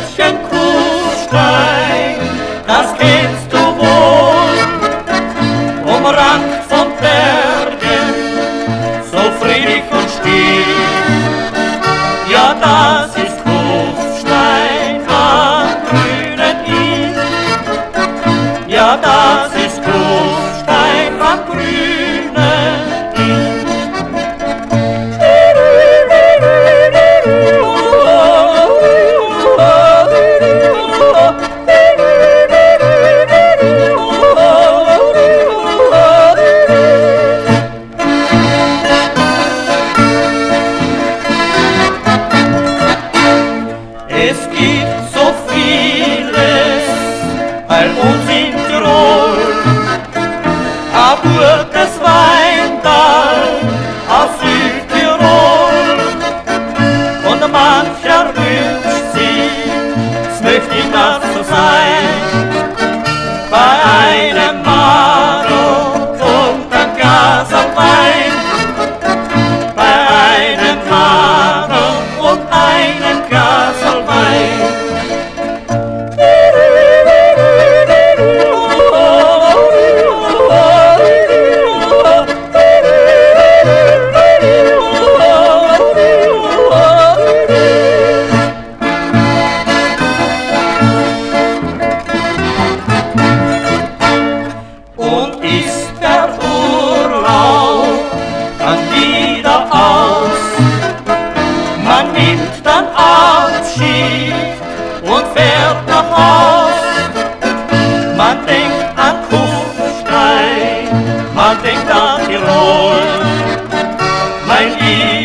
Städtchen Kufstein, das kennst du wohl, umrankt von Bergen, so friedlich und still. Ja, das ist Kufstein am grünen Inn. Ja, das ist Kufstein am grünen Inn. Es gibt so vieles bei uns in Tirol, ein gutes Weintal aus Südtirol. Und mancher wünscht sich, es möchte immer so sein, bei einem Maro und einem Glas Wein, bei einem Maro und einem Glas Wein. Und ist der Urlaub dann wieder aus, man nimmt dann Abschied und fährt nach Haus. Man denkt an Kufstein, man denkt an Tirol, mein Lieb.